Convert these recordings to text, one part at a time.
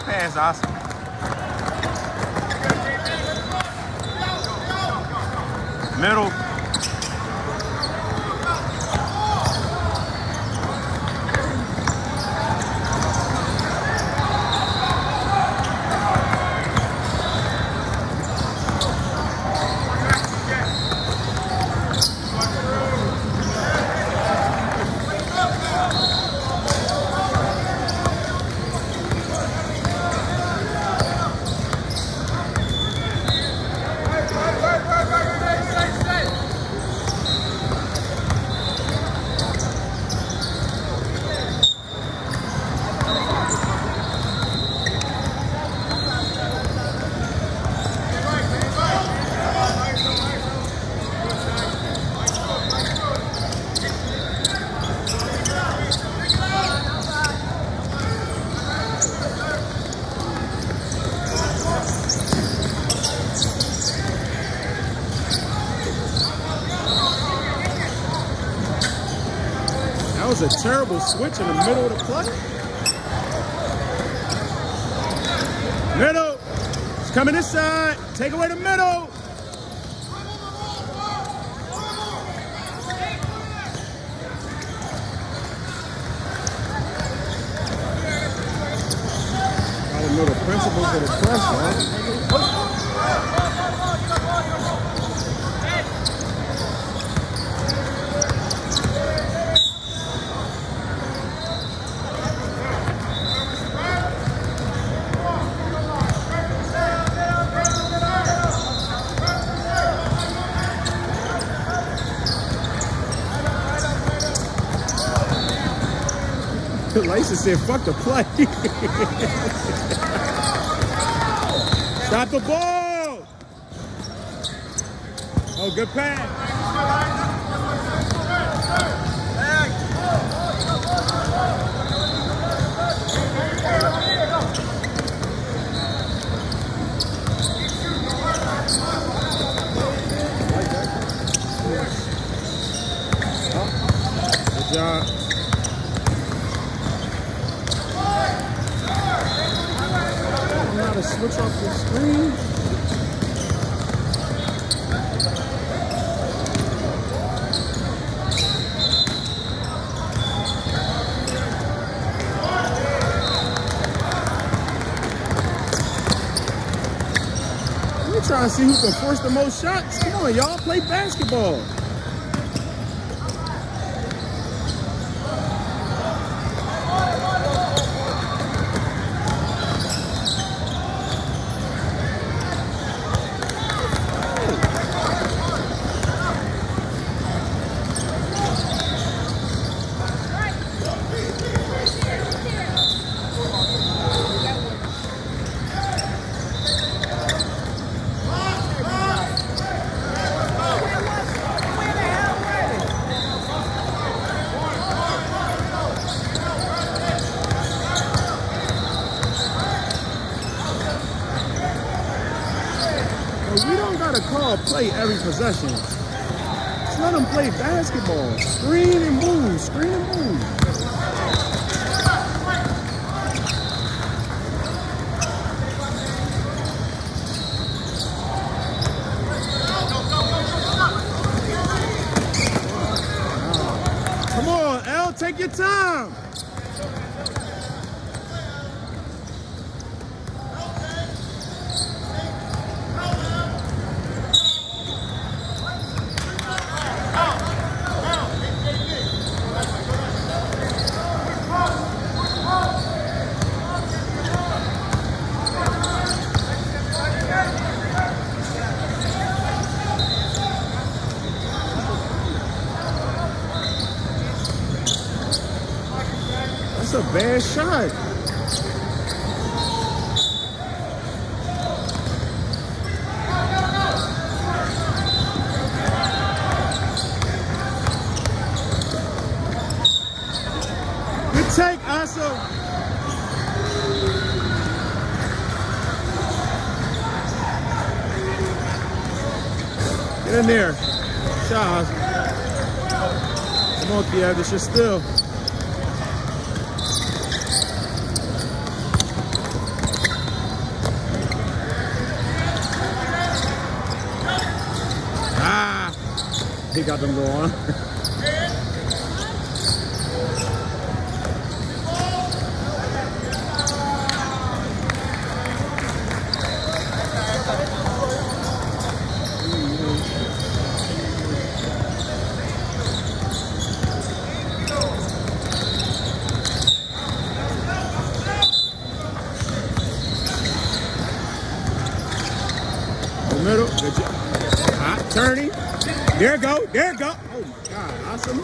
pass, Oscar. Middle. That was a terrible switch in the middle of the play. Middle. It's coming this side. Take away the middle. I don't know the principles of the press, huh? Lysa said, fuck the play. Stop the ball. Oh, good pass. Good job. To switch off the screen. We're trying to see who can force the most shots. Come on, y'all, play basketball. We don't gotta call play every possession. Just let them play basketball. Screen and move, screen and move. Come on, L, take your time. That's a bad shot. Good take, Asa. Get in there. Shot, Asa. Come on, Kiev, this is still. He got them go on. Middle, good job. Hot turning. There it go, there it go. Oh my God, awesome.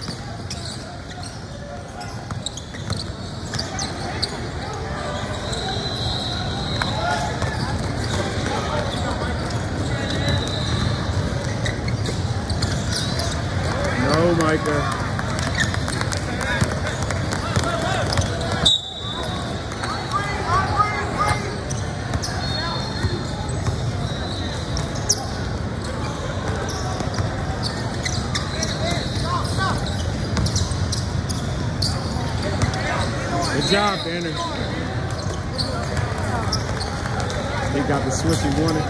No, Micah. Good job, Banner. He got the switch he wanted.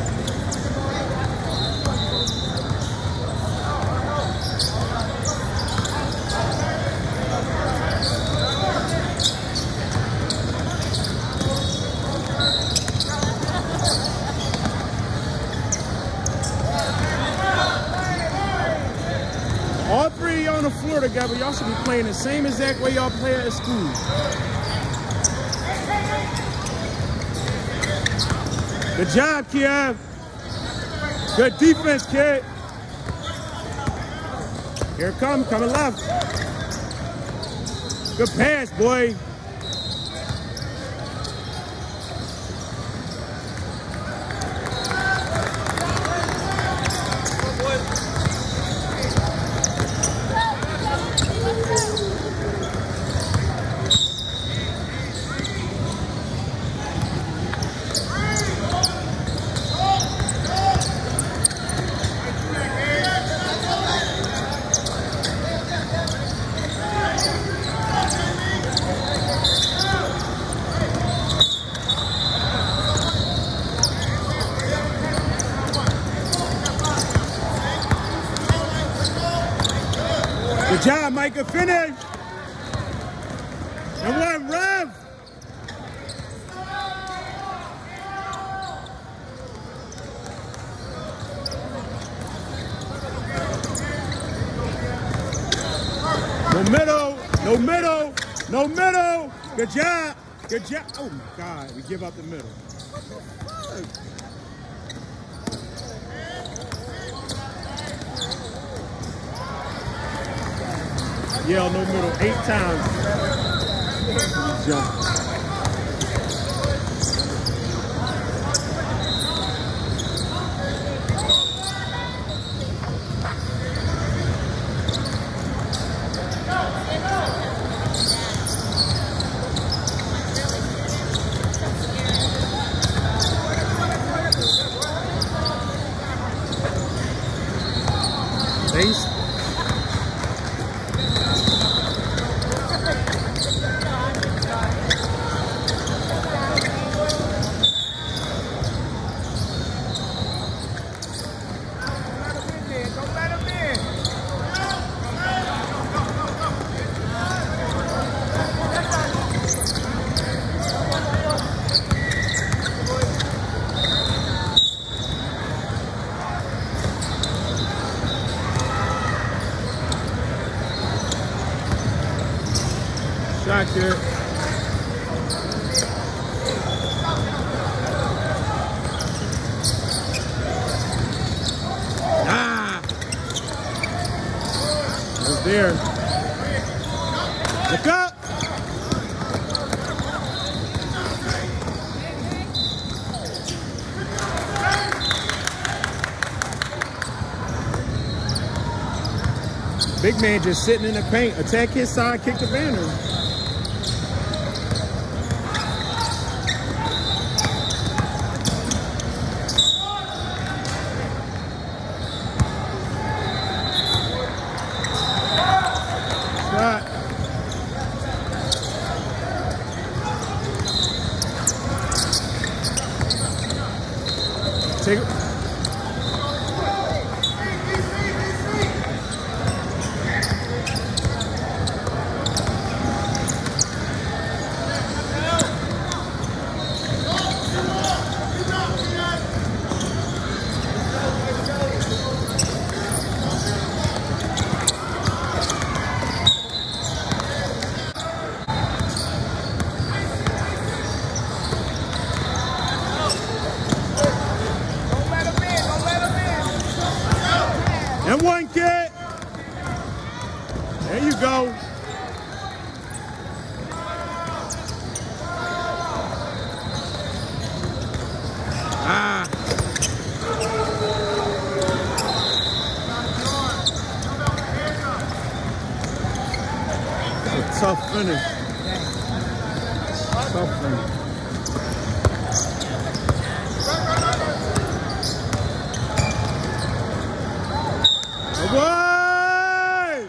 All three on the floor together. Y'all should be playing the same exact way y'all play at school. Good job, Kiev. Good defense, kid. Here it comes, coming left. Good pass, boy. Good job, Micah. Finish. And one, Rev. No middle. No middle. No middle. Good job. Good job. Oh, my God. We give up the middle. Yell no middle 8 times. Jump. Base. Shot here. Ah! It was there. Look up! Big man just sitting in the paint. Attack his side, kick the banner. Take it. It's a tough finish. Tough finish. Away!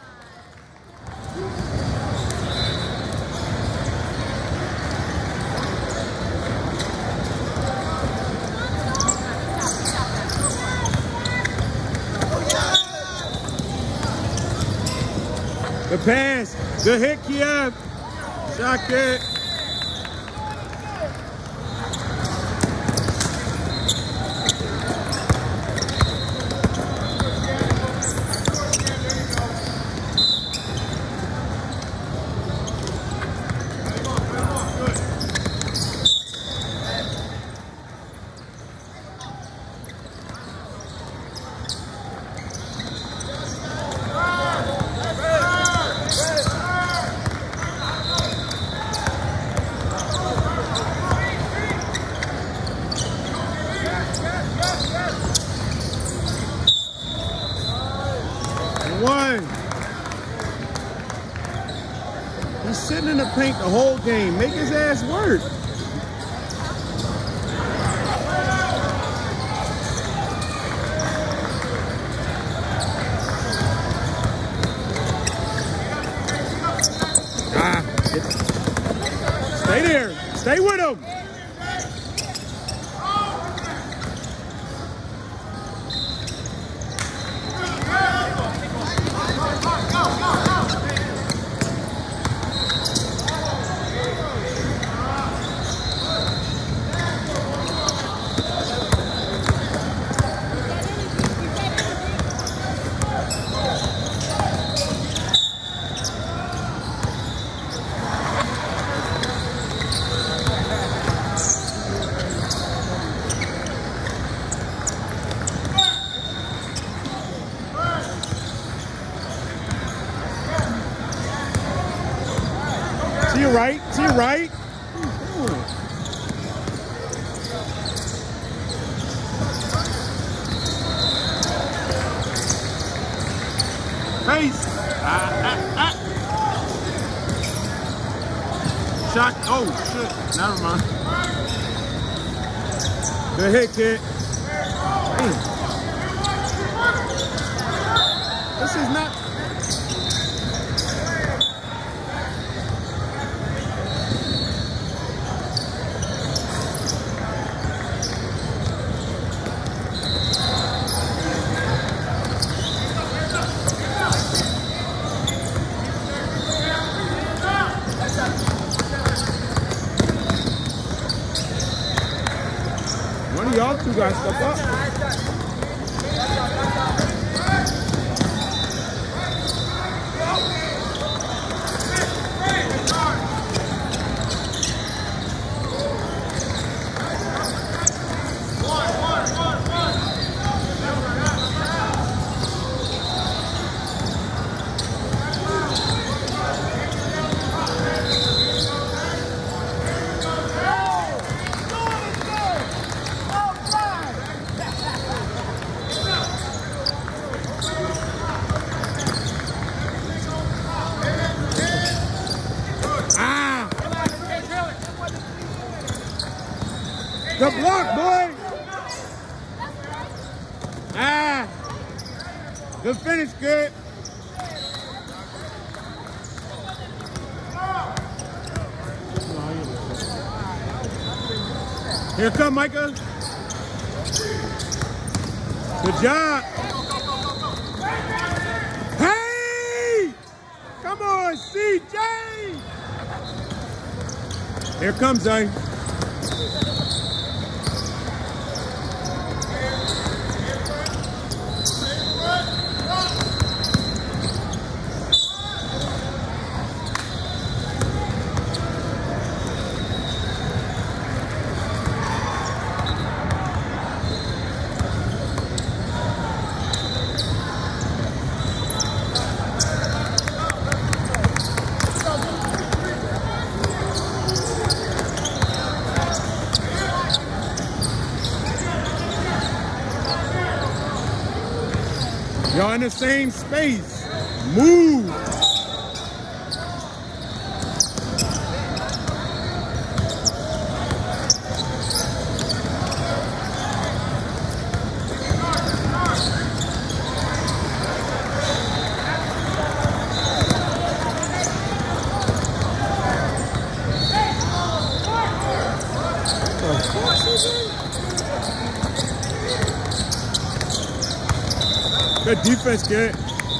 Good pass. Good hit, Kiev. Shot it. One. He's sitting in the paint the whole game. Make his ass work. Stay there. Stay with him. To your right, to your right. Face. Shot. Oh, shit. Never mind. Good hit, kid. Damn. This is not... One of y'all two guys step up. Good block, boy. Good finish, good. Here come Micah. Good job. Hey! Come on, CJ. Here comes Zay. Y'all in the same space. Move. Good defense, kid.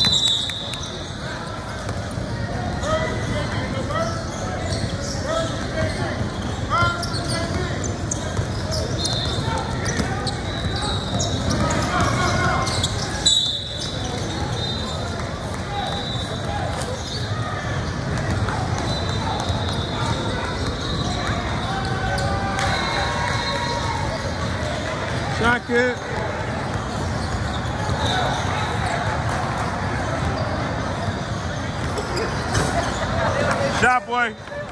Shot, kid. Shot, boy.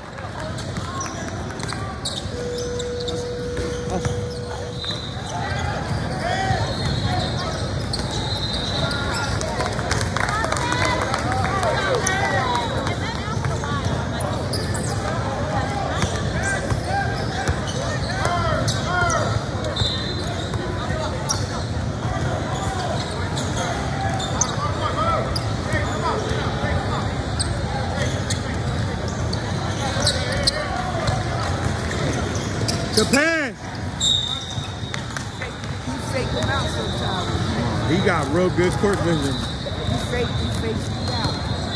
Japan. He faked him out sometimes. He got real good court vision. He fakes me out.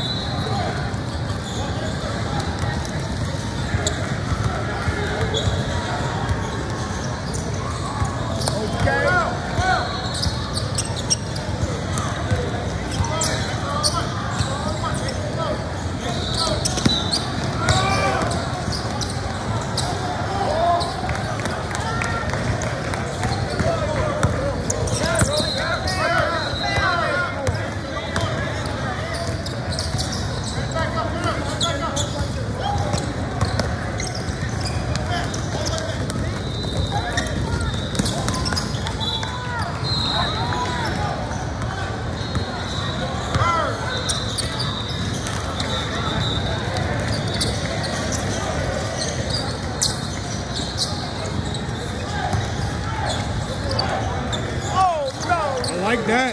Okay. Like that.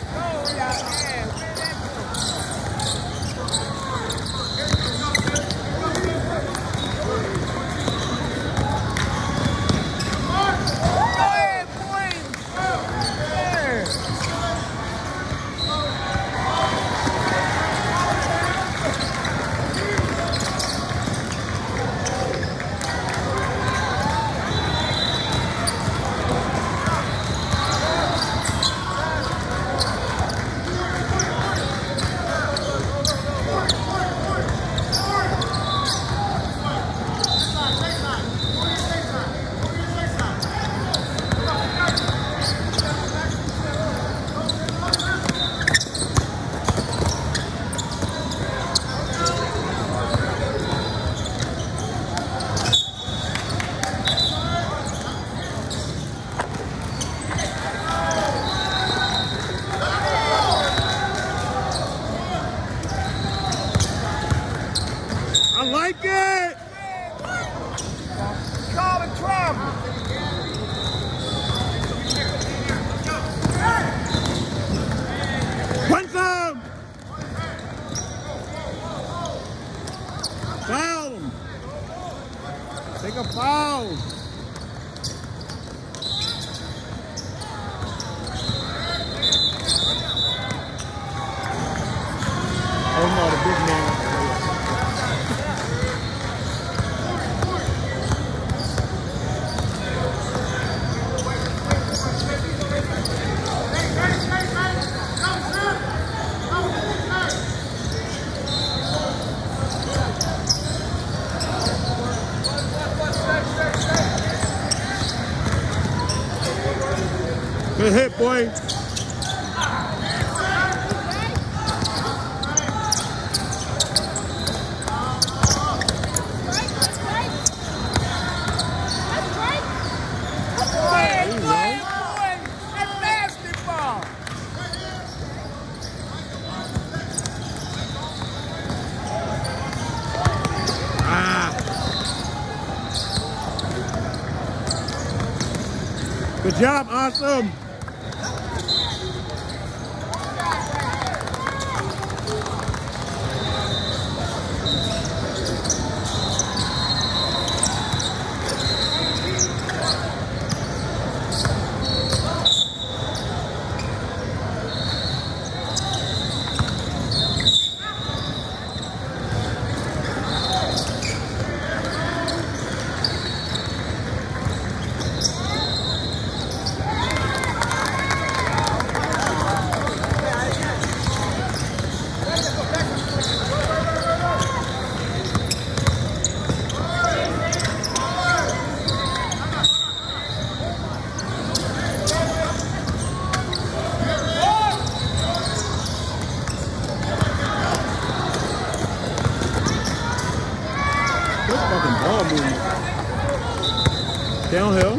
I like it. Call it travel. Punch him. Foul him. Take a foul. Oh no, the big man. Good hit, boy. Good job, awesome. Good fucking ball movement. Downhill.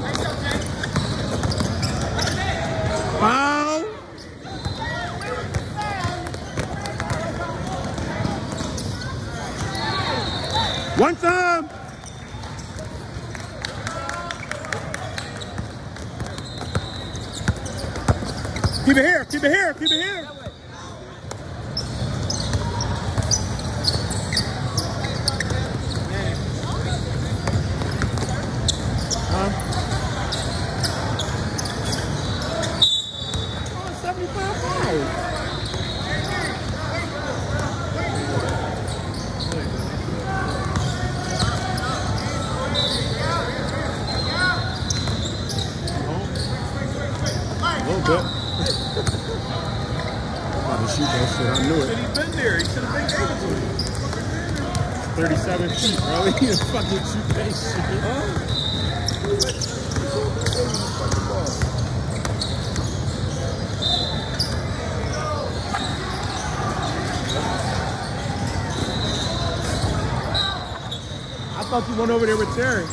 Foul. One time. Keep it here, keep it here, keep it here. Shoot that shit, I knew it. He's been there. He should have been able to. 37 feet, bro. He can fucking shoot that shit. I thought you went over there with Terry.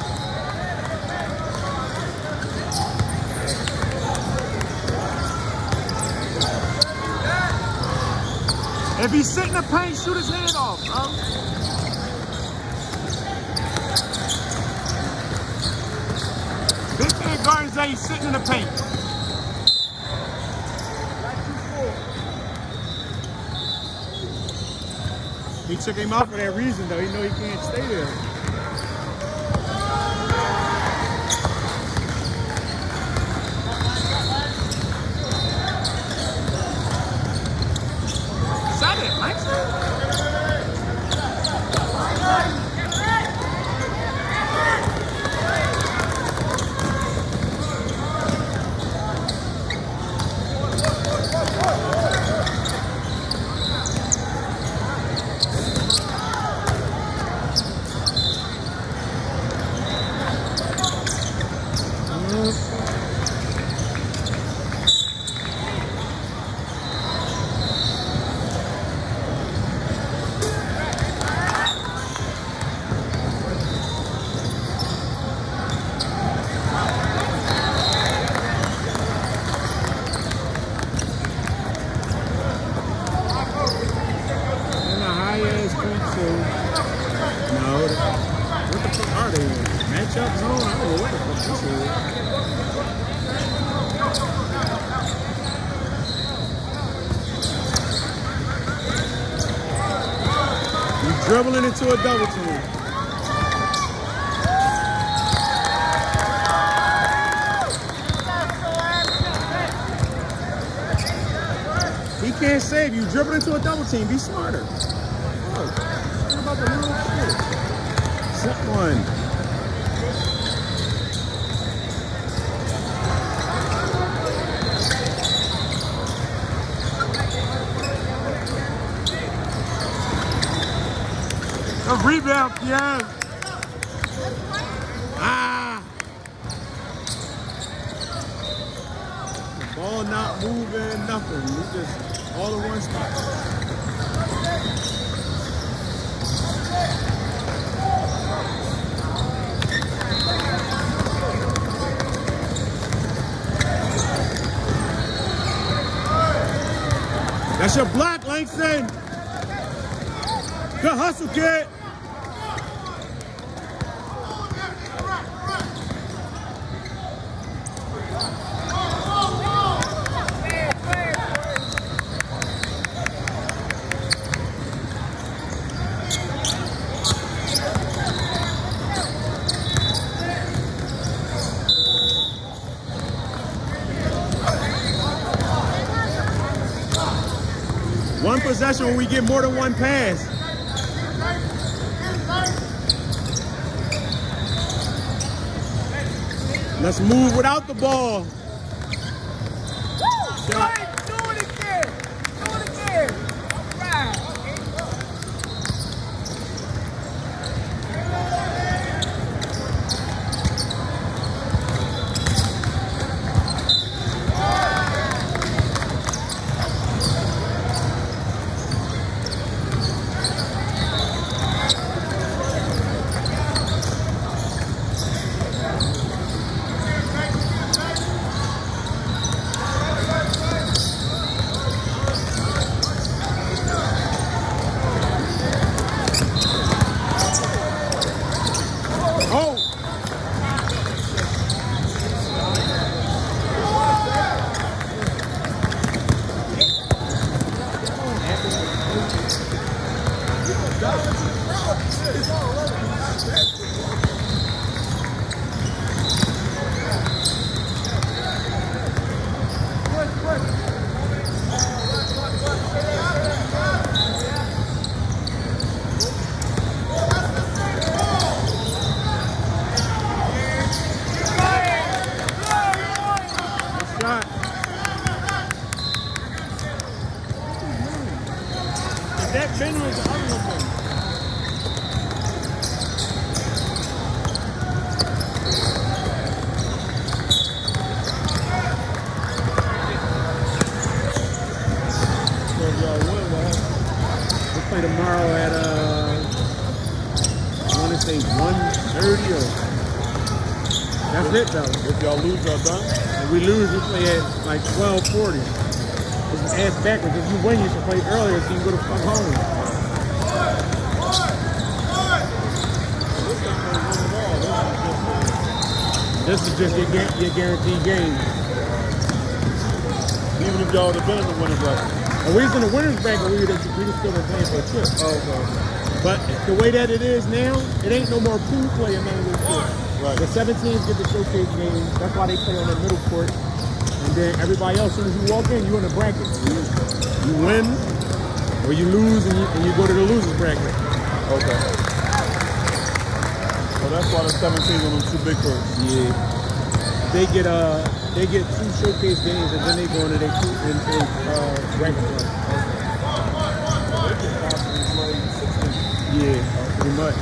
If he's sitting in the paint, shoot his hand off, bro. Big man Gardner say he's sitting in the paint. He took him out for that reason, though. He know he can't stay there. Dribbling into a double team. He can't save you. Dribble into a double team. Be smarter. Look, what about the little shit? Set one. A rebound, yes. Ah. The ball not moving, nothing. We just all in one spot. That's your block, Langston. Good hustle, kid. One possession when we get more than one pass. Let's move without the ball. Do it again. Do it again. All right. That Ben was the other one. So y'all win, we'll play tomorrow at I want to say 1:30 or that's it though. If y'all lose, y'all done? If we lose, we play at like 12:40. It's ass backwards. If you win, you should play earlier so you can go to fuck home. This is just your guaranteed game. Even if y'all would have been in the winning bracket. And we was in the winner's bracket, we would still been playing for a trip. Oh, okay. But the way that it is now, it ain't no more pool play in none of this shit. Right. The 7 teams get the showcase games. That's why they play on the middle court. And then everybody else, as soon as you walk in, you're in the bracket. You win or you lose and you go to the loser's bracket. Okay. So that's why the 17 on them 2 big courts. Yeah. They get 2 showcase games and then they go into their bracket play. They can possibly play 16. Yeah, pretty much.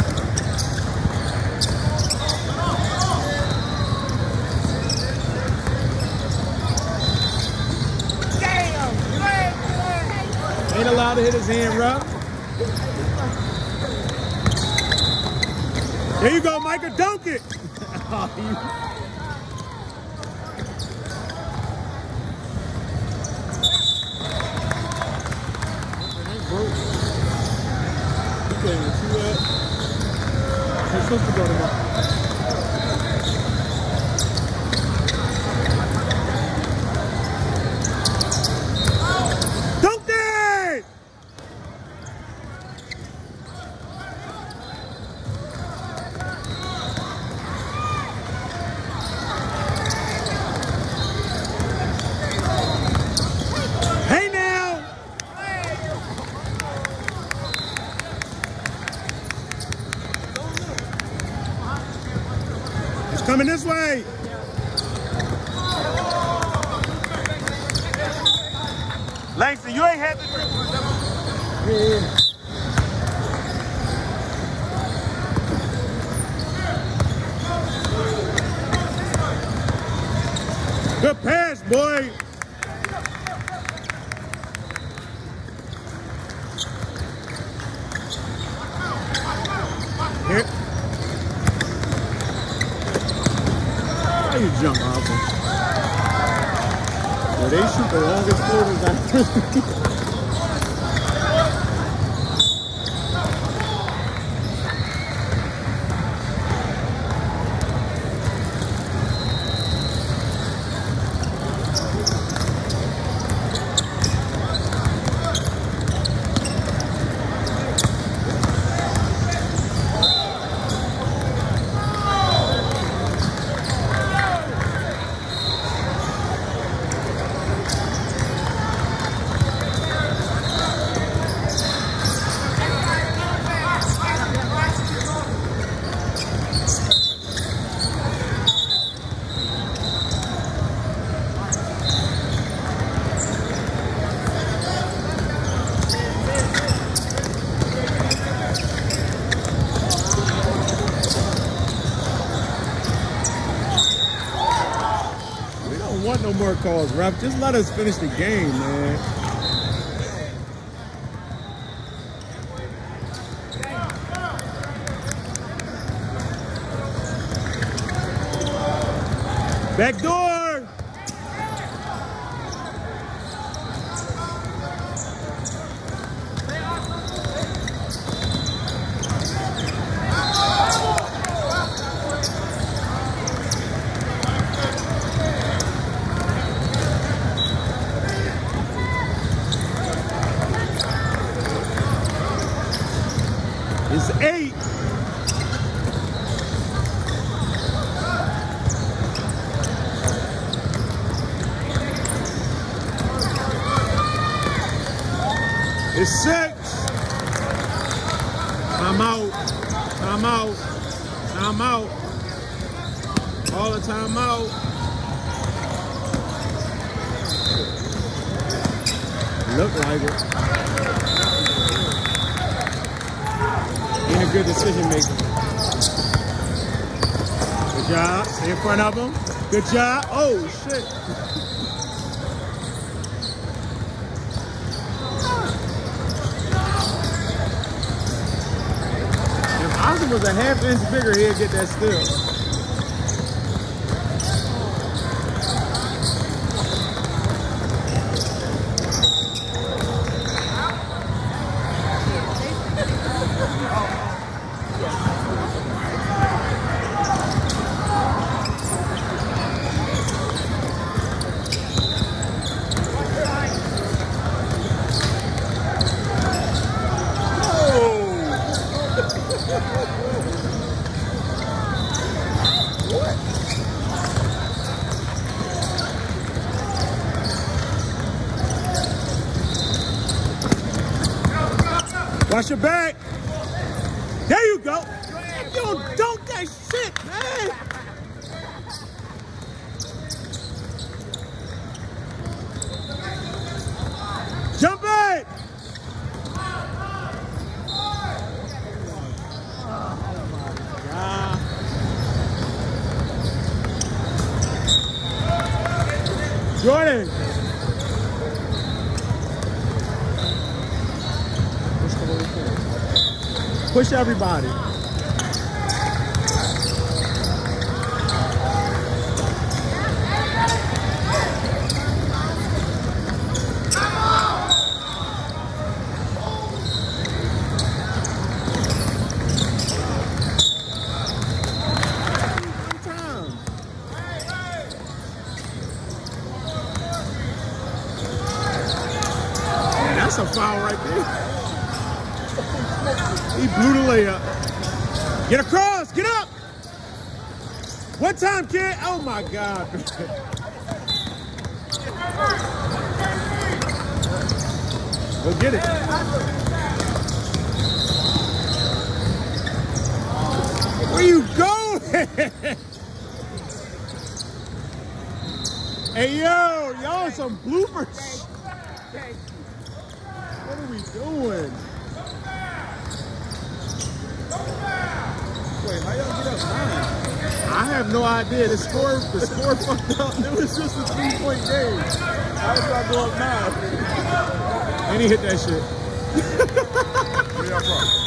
Ain't allowed to hit his hand, Rob. There you go, Micah. Dunk it. You can't even see that. His sister brought him up. Coming this way. Langston, you ain't had the dribble. Yeah. Good pass, boy. Here. You jump off them. Well, they shoot the longest quarters out. Want no more calls, ref. Just let us finish the game, man. Back door. It's 8. It's 6. I'm out. I'm out. I'm out. All the time out. Look like it. Ain't a good decision maker. Good job. Stay in front of him. Good job. Oh, shit. If Oscar was a ½ inch bigger, he'd get that steal. Watch your back. There you go. You don't dunk that shit, man. Jump it. Jordan. Push everybody. That's a foul right there. He blew the layup. Get across, get up. One time, kid. Oh my God. Go get it. Where you going? Hey yo, y'all some bloopers. What are we doing? Wait, how y'all get up 9? I have no idea. The score fucked up. It was just a 3-point game. How did y'all go up 9? And he hit that shit. Where y'all from?